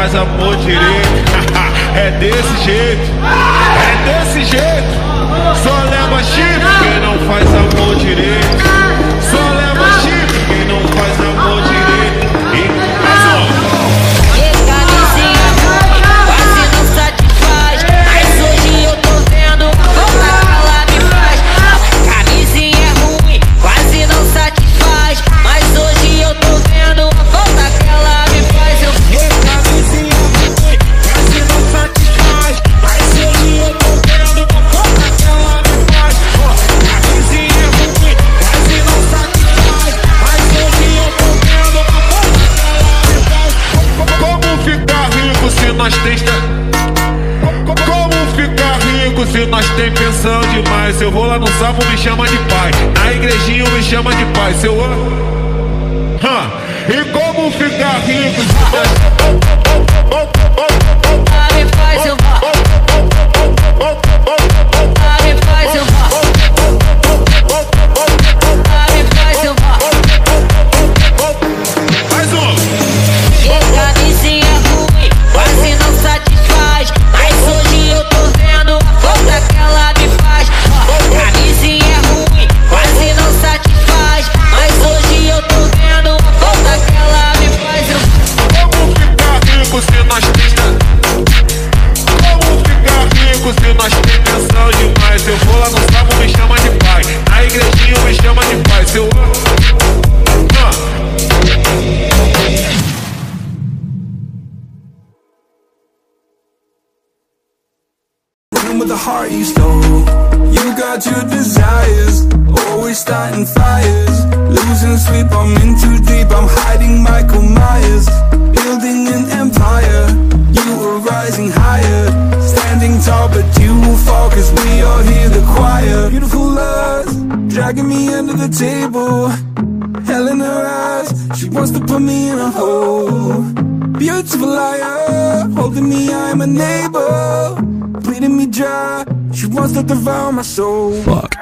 faz amor direito. É desse jeito, é desse jeito. Só leva chifre quem não faz amor direito. Só leva chifre quem não faz amor direito. E camisinha quase não satisfaz, mas hoje eu tô vendo a falta que ela me faz. Camisinha é ruim, quase não satisfaz, mas hoje eu tô vendo a falta que ela me faz. Camisinha ruim, quase não satisfaz, mas hoje eu tô vendo a falta que ela me faz. Camisinha ruim, quase não satisfaz, mas hoje eu tô vendo a falta que ela me faz. como ficar rico se nós tem... Como ficar rico se nós tem pensão demais? Se eu vou lá no sapo me chama de pai, na igrejinha me chama de pai. Se eu... E como ficar rico se nós... Me faz eu me faz eu me faz eu Mais um! camisinha ruim, quase não satisfaz, mas hoje eu tô vendo a falta que ela me faz. Camisinha ruim, quase não satisfaz, mas hoje eu tô vendo a falta que ela me faz. Como ficar rico se nós tem... Como ficar rico se nós tem pensão demais? Se eu vou lá no sapo me chama de pai, na igrejinha me chama de pai. Se eu... Room with the heart you stole. You got your desires, always starting fires. Losing sleep, I'm in too deep, I'm hiding Michael Myers. Building an empire, you were rising higher. Standing tall, but you will fall, cause we all hear the choir. Beautiful lust, dragging me under the table. Hell in her eyes, she wants to put me in a hole. Beautiful liar, holding me, I'm a neighbor. Bleeding me dry, she wants to devour my soul. Fuck.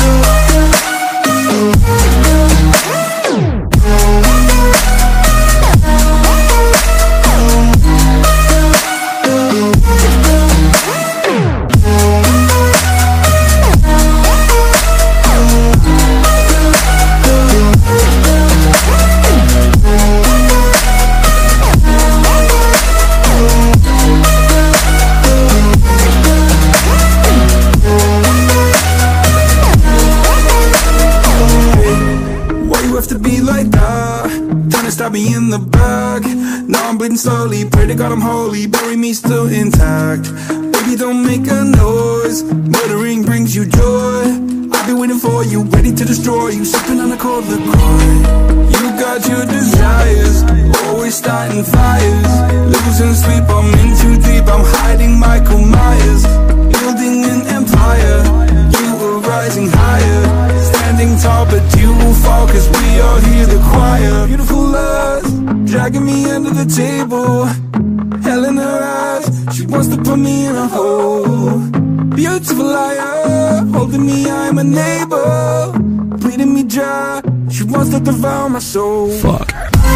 Stab me in the back. Now I'm bleeding slowly. Pray to God I'm holy. Bury me still intact. Baby, don't make a noise. Murdering brings you joy. I've been waiting for you, ready to destroy you. Sipping on a cold liqueur. You got your desires, always starting fires. Losing sleep, I'm in too deep, I'm hiding Michael Myers. Building an empire, you were rising higher. Standing tall, but you will fall, cause we all hear the choir. Beautiful lust, dragging me under the table. Hell in her eyes, she wants to put me in a hole. Beautiful liar, holding me, I'm a neighbor. Bleeding me dry, she wants to devour my soul. Fuck.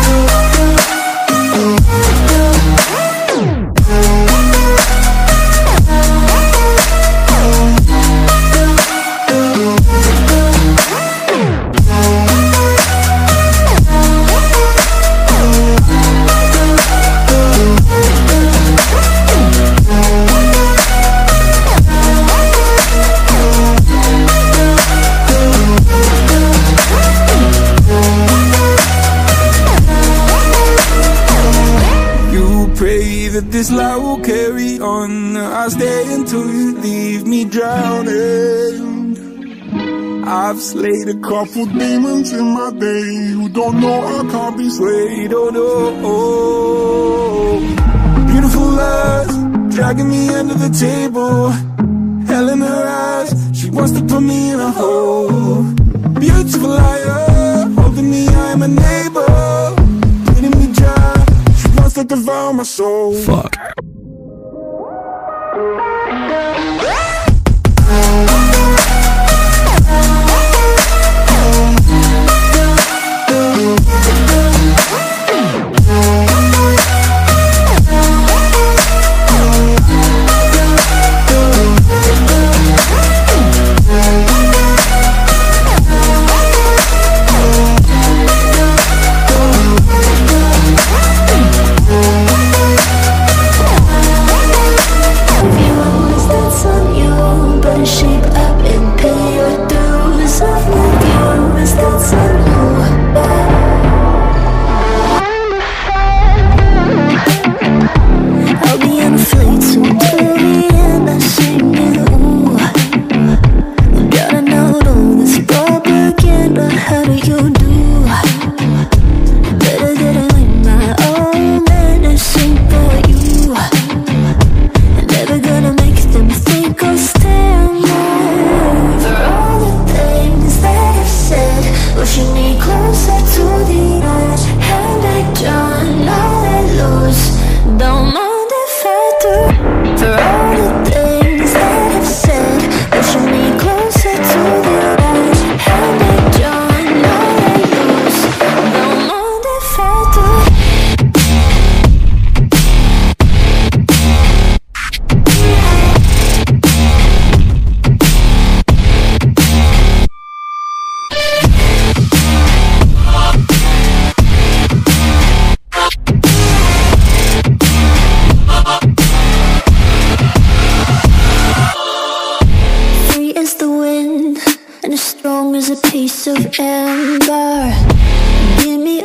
That this life will carry on. I'll stay until you leave me drowning. I've slayed a couple demons in my day who don't know I can't be swayed. Oh no. Beautiful lust, dragging me under the table. Hell in her eyes, she wants to put me in a hole. Beautiful liar, holding me, I'm a neighbor. Bleeding me dry, she wants to devour my soul. Fuck.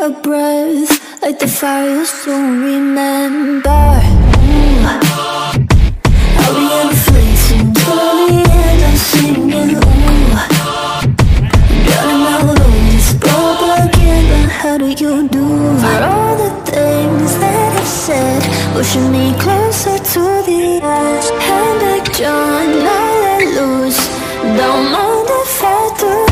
a breath, like the fire you'll soon remember. I'll be inflating till the end, I'm singing, ooh. Drowning melodies, propaganda, how do you do? For all the things that I've said, pushing me closer to the edge. Hand back John, I let loose, don't mind if I do.